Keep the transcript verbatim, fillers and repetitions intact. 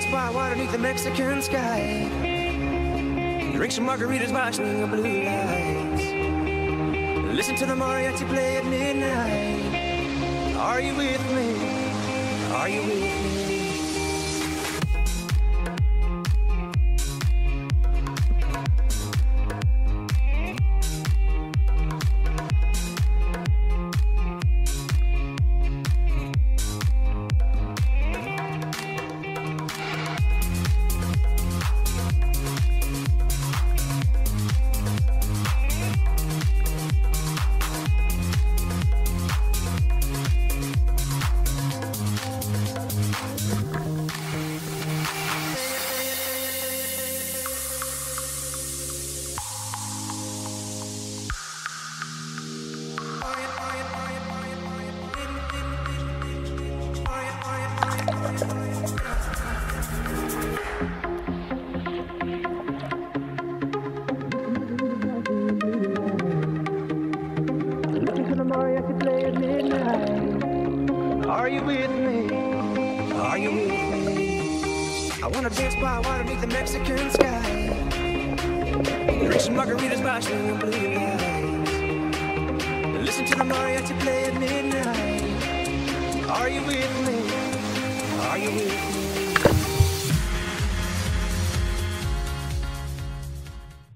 spot underneath the Mexican sky. Drink some margaritas watching the blue lights. Listen to the mariachi play at midnight. Are you with me? Are you with me? Are you with me? Are you with me? I wanna dance by water beneath the Mexican sky. Drink some margaritas by swinging blue lights. Listen to the mariachi play at midnight. Are you with me? Are you with me?